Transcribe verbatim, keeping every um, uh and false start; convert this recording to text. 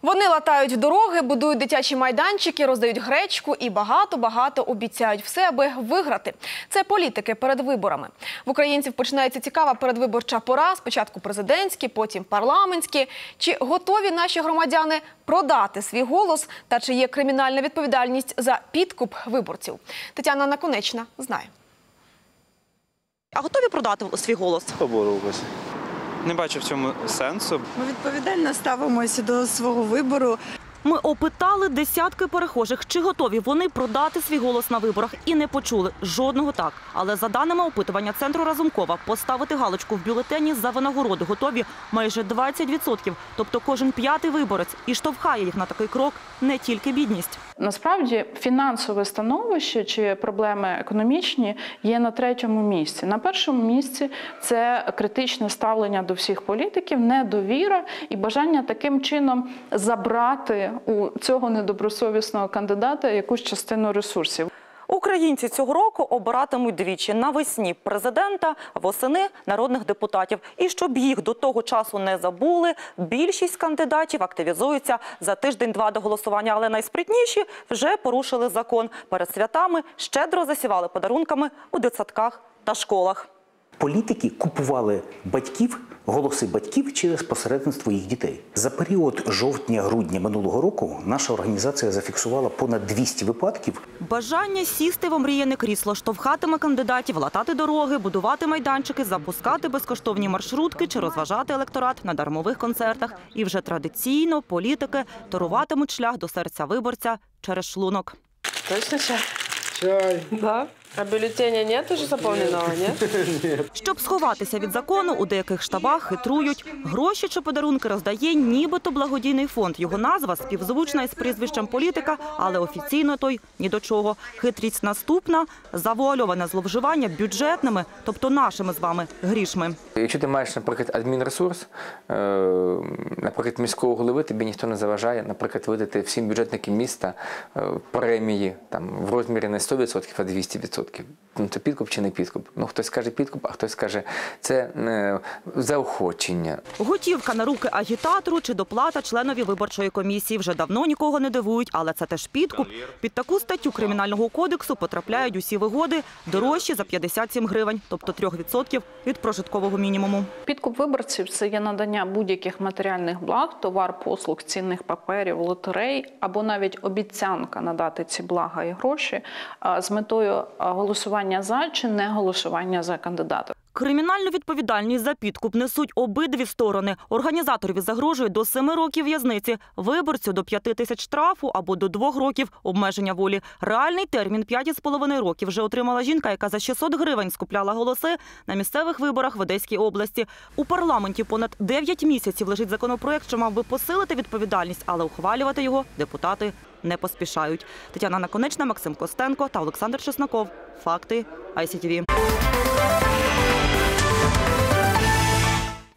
Вони латають дороги, будують дитячі майданчики, роздають гречку і багато-багато обіцяють все, аби виграти. Це політики перед виборами. В українців починається цікава передвиборча пора. Спочатку президентські, потім парламентські. Чи готові наші громадяни продати свій голос? Та чи є кримінальна відповідальність за підкуп виборців? Тетяна Наконечна знає. А готові продати свій голос? Поборолися. Не бачу в цьому сенсу. Ми відповідально ставимося до свого вибору. Ми опитали десятки перехожих, чи готові вони продати свій голос на виборах, і не почули жодного «так». Але за даними опитування Центру Разумкова, поставити галочку в бюлетені за винагороди готові майже двадцять відсотків. Тобто кожен п'ятий виборець. І штовхає їх на такий крок не тільки бідність. Насправді фінансове становище чи проблеми економічні є на третьому місці. На першому місці це критичне ставлення до всіх політиків, недовіра і бажання таким чином забрати у цього недобросовісного кандидата якусь частину ресурсів. Українці цього року обиратимуть двічі – навесні президента, восени народних депутатів. І щоб їх до того часу не забули, більшість кандидатів активізуються за тиждень-два до голосування. Але найспритніші вже порушили закон. Перед святами щедро засівали подарунками у дитсадках та школах. Політики купували батьків, голоси батьків через посередництво їх дітей. За період жовтня-грудня минулого року наша організація зафіксувала понад двісті випадків. Бажання сісти в омріяне крісло штовхатиме кандидатів, латати дороги, будувати майданчики, запускати безкоштовні маршрутки чи розважати електорат на дармових концертах. І вже традиційно політики торуватимуть шлях до серця виборця через шлунок. Точно чай? Чай. Да. А бюллетеня нет уже заповненого, нет? Нет. Щоб сховатися від закону, у деяких штабах хитрують. Гроші чи подарунки роздає нібито благодійний фонд. Його назва співзвучна із прізвищем політика, але офіційно той ні до чого. Хитрість наступна – завуальоване зловживання бюджетними, тобто нашими з вами грішми. Якщо ти маєш, наприклад, адмінресурс, наприклад, міського голови, тобі ніхто не заважає, наприклад, видати всім бюджетникам міста премії там, в розмірі не сто відсотків, а двісті відсотків. Ну, це підкуп чи не підкуп? Ну, хтось скаже підкуп, а хтось скаже це е, заохочення. Готівка на руки агітатору чи доплата членові виборчої комісії вже давно нікого не дивують, але це теж підкуп. Під таку статтю Кримінального кодексу потрапляють усі вигоди дорожчі за п'ятдесят сім гривень, тобто три відсотки від прожиткового мінімуму. Підкуп виборців – це є надання будь-яких матеріальних благ, товар, послуг, цінних паперів, лотерей або навіть обіцянка надати ці блага і гроші з метою голосування за чи не голосування за кандидата. Кримінальну відповідальність за підкуп несуть обидві сторони. Організаторові загрожує до семи років в'язниці, виборцю – до п'яти тисяч штрафу або до двох років обмеження волі. Реальний термін – п'ять із половиною років вже отримала жінка, яка за шістсот гривень скупляла голоси на місцевих виборах в Одеській області. У парламенті понад дев'ять місяців лежить законопроект, що мав би посилити відповідальність, але ухвалювати його депутати не поспішають. Тетяна Наконечна, Максим Костенко та Олександр Чесноков. Факти ай сі ті ві.